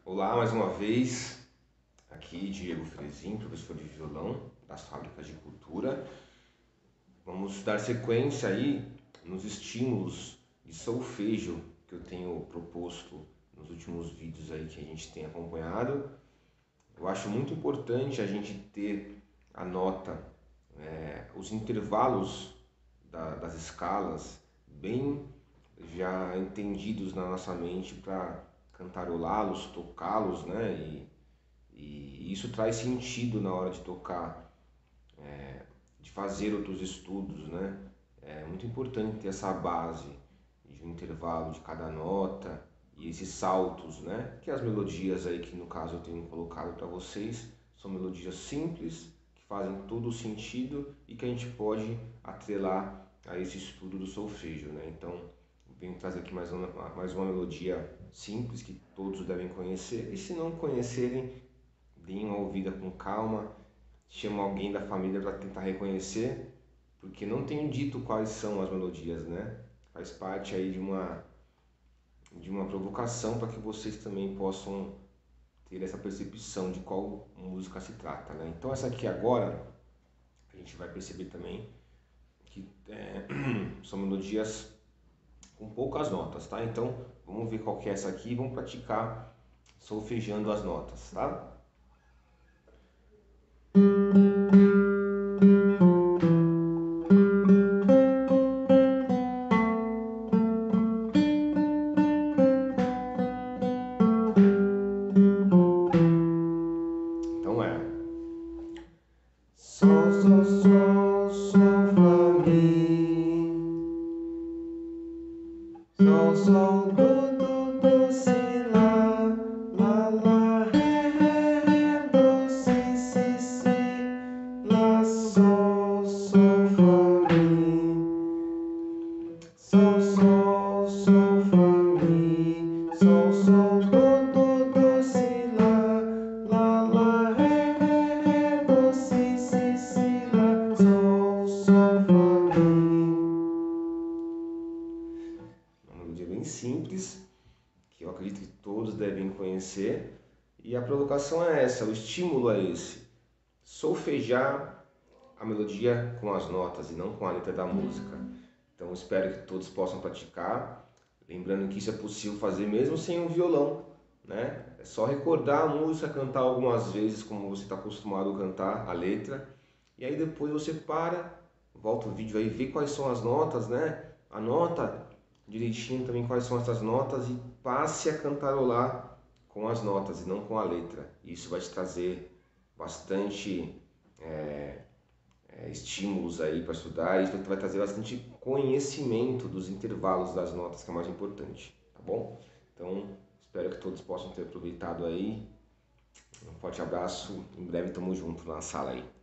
Olá, mais uma vez, aqui Diego Frezin, professor de violão das Fábricas de Cultura. Vamos dar sequência aí nos estímulos de solfejo que eu tenho proposto nos últimos vídeos aí que a gente tem acompanhado. Eu acho muito importante a gente ter a nota, os intervalos das escalas bem já entendidos na nossa mente para cantarolá-los, tocá-los, né? E isso traz sentido na hora de tocar, de fazer outros estudos, né? É muito importante ter essa base de um intervalo de cada nota e esses saltos, né? Que as melodias aí que no caso eu tenho colocado para vocês são melodias simples, que fazem todo o sentido e que a gente pode atrelar a esse estudo do solfejo, né? Então, venho trazer aqui mais uma melodia simples que todos devem conhecer. E se não conhecerem, deem uma ouvida com calma, chama alguém da família para tentar reconhecer, porque não tenho dito quais são as melodias, né? Faz parte aí de uma provocação para que vocês também possam ter essa percepção de qual música se trata, né? Então essa aqui agora, a gente vai perceber também que são melodias com poucas notas, tá? Então, vamos ver qual que é essa aqui e vamos praticar solfejando as notas, tá? Então sol, sol, sol, sol, fá, mi. Sol, sol, do, si, lá, ré, do, si, lá, sol, fá, mi. Sol, fá, mi. Sol, do, si, lá, ré, do, si, lá, sol, fá, mi. Uma melodia bem simples, que eu acredito que todos devem conhecer. E a provocação é essa, o estímulo é esse. Solfejar a melodia com as notas e não com a letra da música. Então espero que todos possam praticar. Lembrando que isso é possível fazer mesmo sem um violão, né? É só recordar a música, cantar algumas vezes como você está acostumado a cantar a letra. E aí depois você para, volta o vídeo aí, vê quais são as notas, né? Anota direitinho também quais são essas notas e passe a cantarolar com as notas e não com a letra. Isso vai te trazer bastante estímulos aí para estudar e isso vai trazer bastante conhecimento dos intervalos das notas, que é o mais importante, tá bom? Então, espero que todos possam ter aproveitado aí. Um forte abraço, em breve tamo junto na sala aí.